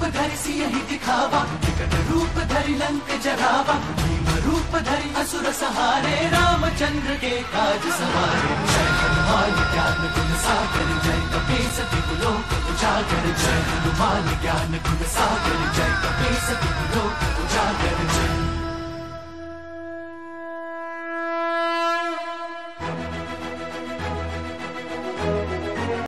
धरि सियहि दिखावा, विकट रूप धरि लंक जरावा, भीम रूप धरि असुर सहारे, रामचंद्र के काज सवारे। जय हनुमान ज्ञान गुण सागर, जय कपीस तिहु लोक उजागर, जय हनुमान ज्ञान गुण सागर, जय कपीस तिहु लोक उजागर, जय